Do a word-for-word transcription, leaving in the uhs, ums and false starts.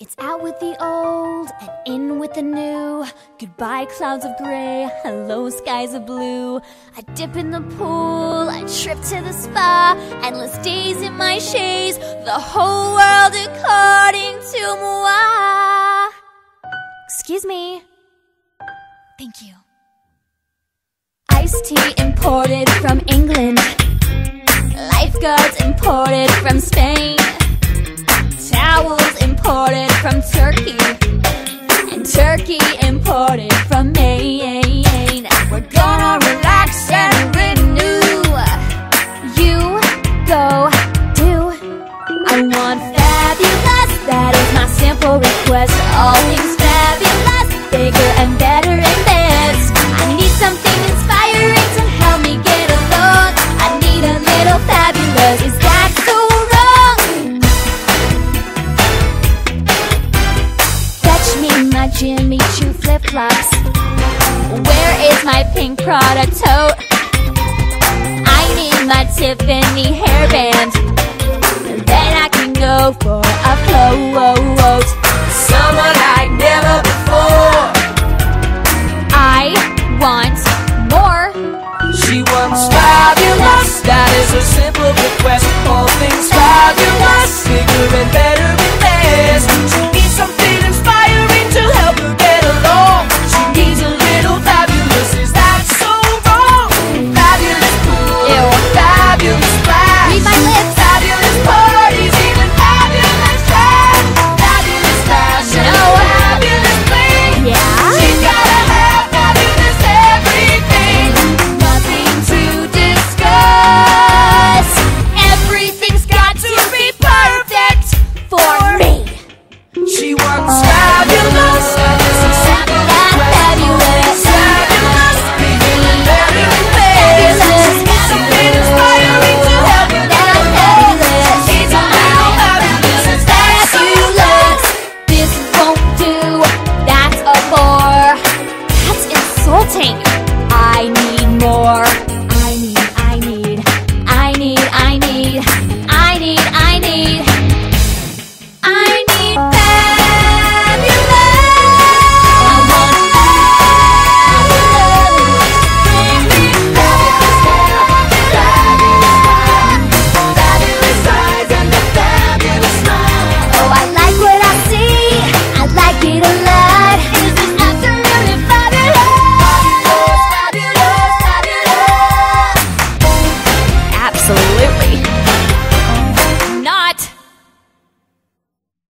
It's out with the old and in with the new. Goodbye clouds of gray, hello skies of blue. I dip in the pool, I trip to the spa. Endless days in my chaise, the whole world according to moi. Excuse me. Thank you. Iced tea imported from England. Lifeguards imported from Spain. Towels imported from Turkey, and Turkey imported from Maine. We're gonna relax and renew. You go do. I want fabulous, that is my simple request. All things fabulous, bigger and better and best. I need something inspiring to help me get along. I need a little fabulous, is that so wrong? My Jimmy Choo flip-flops. Where is my pink Prada tote? I need my Tiffany hairband.